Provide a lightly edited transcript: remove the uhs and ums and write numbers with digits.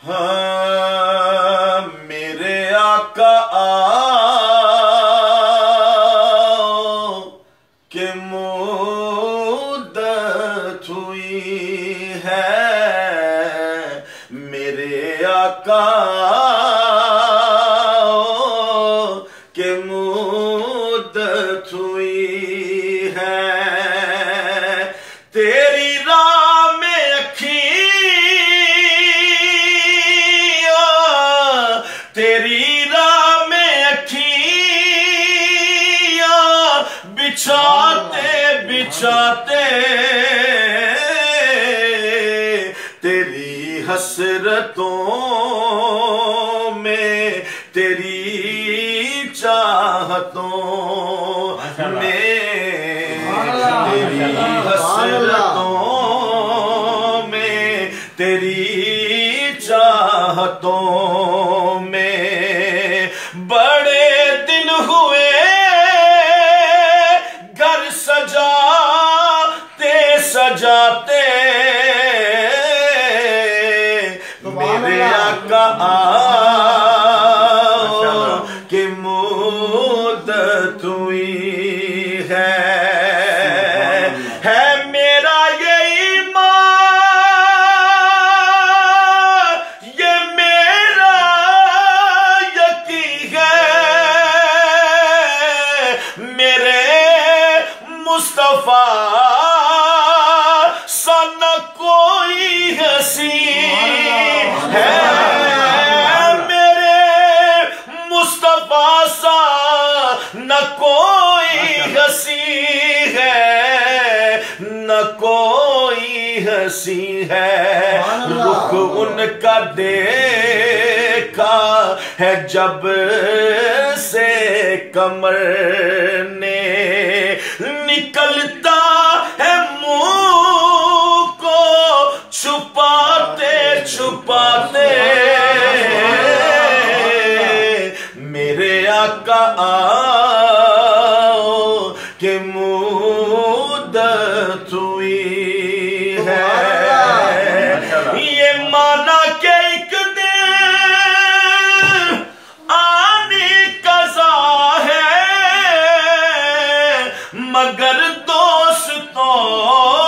ہاں میرے آقا آؤ کہ مدت ہوئی ہے، میرے آقا آؤ کہ مدت ہوئی ہے، تیری راہ میں تیری راہ میں اکھیاں بچھاتے بچھاتے تیری حسرتوں میں، تیری چاہتوں میں، تیری حسرتوں میں، تیری چاہتوں میں بڑے دن ہوئے گھر سجاتے سجاتے، میرے آقا آؤ کہ مدت ہوئی ہے میرا یہ ایمان، یہ میرا یقین ہے، میرے مصطفیٰ سا نہ کوئی ہنسی ہے، میرے مصطفیٰ سا نہ کوئی ہنسی ہے، نہ کوئی ہنسی ہے، رخ ان کا دیکھا ہے جب سے کمر نے، نکلتا ہے منہ کو چھپاتے چھپاتے، میرے آقا آؤ کہ مدت ہوئی ہے، یہ مانا کہ ایک دن آنے قضا ہے، مگر دوستوں